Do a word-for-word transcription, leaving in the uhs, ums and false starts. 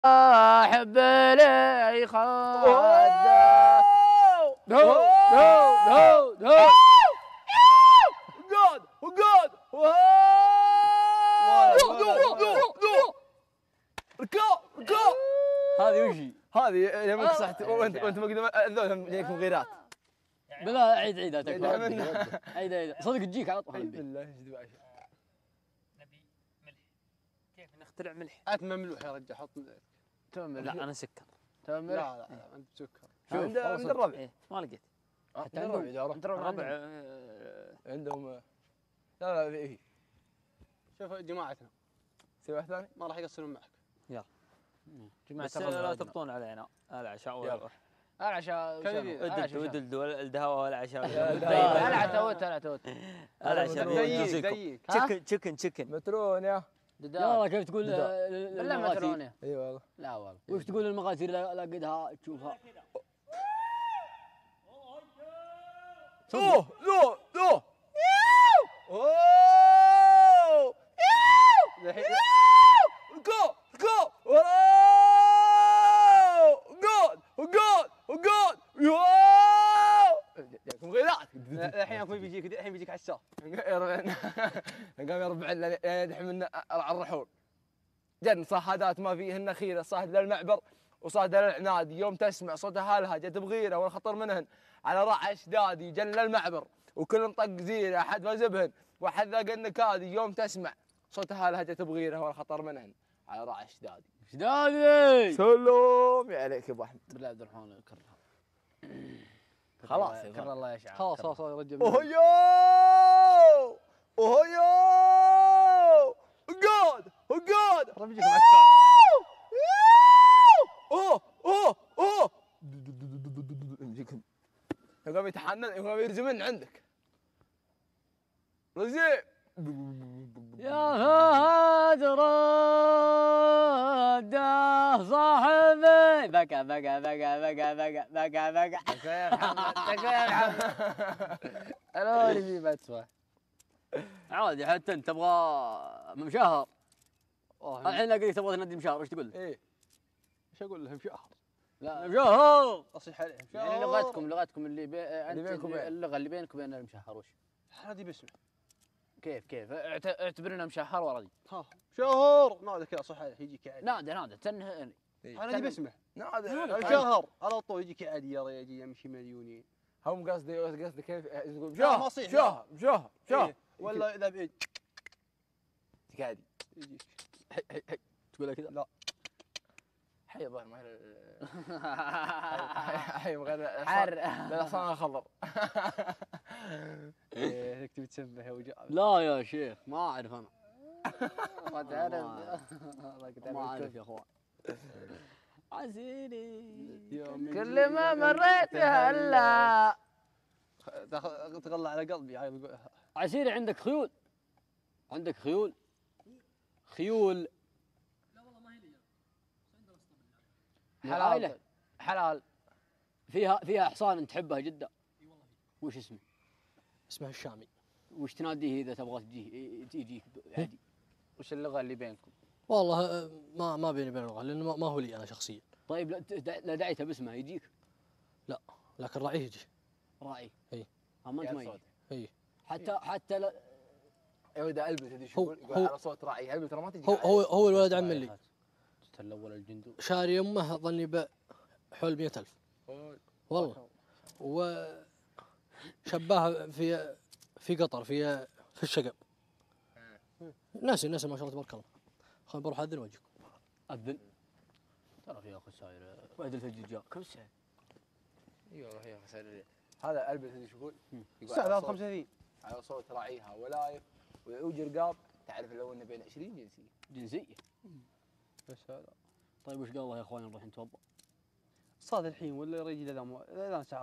احب لي خده دو دو دو دو وقاد وقاد ركاب ركاب. هذه وشي؟ هذه يومك صحت وانت وانت مقدم هذول جايك مغيرات. بالله عيد عيد عيد عيد عيد صدق تجيك على طول. بالله ايش دبي نبي ملح. كيف نخترع ملح؟ عاد مملوح يا رجال حط تمام. لا انا سكر. تمام. لا لا لا انت سكر. عند عند الربع. ايه ما لقيت. حتى عندهم عند ربع عندهم. لا لا فيه. شوف جماعتنا سوي واحد ثاني ما راح يقصرون معك. يلا جماعة بس لا تبطون علينا العشاء ولا العشاء ودد والدهوة والعشاء لا توت لا توت العشاء تشيكن تشيكن تشيكن مترونيا يلا كيف تقول بالله مترونيا؟ اي والله. لا والله. وش تقول المقاتير لاقدها تشوفها؟ اوه اوه اوه اوه الحين جو جو وقود وقود وقود جاكم غيرات. الحين اخوي بيجيك الحين بيجيك عساف قام يربع لنا يدحم لنا الرحول. جن صهادات ما فيهن خيره، صهد للمعبر وصهد للعناد. يوم تسمع صوت اهالها جت بغيره والخطر منهن على راعي اشدادي. جن للمعبر وكل طق زيره احد ما زبهن واحد ذاق النكادي. يوم تسمع صوت اهالها جت بغيره والخطر منهن على راعي اشدادي. اشدادي سلام عليك يا ابو احمد. بالله عبد الرحمن كرها خلاص كر الله يشعر. خلاص خلاص يا رجل. اوه يو اوه يو وقود وقود راه بيجيكم عسكر. اوه اوه اوه يجيكم يقوم يتحنن يقوم يرجمن عندك رزق. يا فهد رده صاحبي بكى بكى بكى بكى بكى بكى بكى تكفى يا محمد تكفى يا محمد. انا اللي في بتسوى عادي. حتى انت تبغى مشهر الحين الاقيك تبغى تنادي مشهر وش تقول له؟ ايه ايش اقول لهم شهر؟ لا مشهر اصيح عليهم يعني لغتكم لغتكم اللي بي... اللي بينكم اللغه اللي بينك وبين المشهر وش؟ هذه باسمه. كيف كيف اعتبرنا مشهر ورا ذي. ها شهر نادى كذا صح عليه يجيك عادي. نادى نادى تنه هذا باسمه نادى شهر على طول يجيك عادي يا رجال يمشي مليونين. هم قصدي قصدي كيف يقول شهر شهر شهر شهر ولا اذا بايد يجيك عادي يجيك تقولها كذا؟ لا حي ظهر ما حي غير حر لا صار خضر. هيك تبي تسبح يا وجع. لا يا شيخ ما اعرف انا. ما تعرف ما اعرف يا اخوان. عسيري كل ما مريت هلا تغلى على قلبي. عسيري عندك خيول؟ عندك خيول؟ خيول لا والله ما هي لي. حلال حلال فيها فيها حصان تحبها جدا. اي والله. وش اسمه؟ اسمه الشامي. وش تناديه اذا تبغى تجيه تجيك عادي؟ وش اللغه اللي بينكم؟ والله ما ما بيني وبين اللغه لانه ما هو لي انا شخصيا. طيب لا دعيته باسمه يجيك؟ لا لكن راعيه يجي. راعي؟ اي. اما انت ما يجي؟ اي. حتى حتى لا يا ولد البس تدري شو يقول؟ يقول على صوت راعي البس ترى ما تجي. هو هو هو الولد عم لي. الاول الجندو شاري امه ظني بحول مئة ألف والله. وشباه في في قطر في في الشقب. ناسي ناسي ما شاء الله تبارك الله. خليني بروح اذن واجيكم. اذن؟ ترى في اخي صاير وعد الفجر جاء كم ساعه؟ اي والله يا اخي صاير هذا البس تدري شو يقول؟ الساعه ثلاثة خمسة وثلاثين على صوت راعيها ولايف ويوجي رقاب. تعرف لو انه بين عشرين جنسيه. جنسيه؟ بس هذا. طيب وش قال الله يا اخوان نروح نتوضا؟ صاد الحين ولا يا رجل اذا اذا ساعه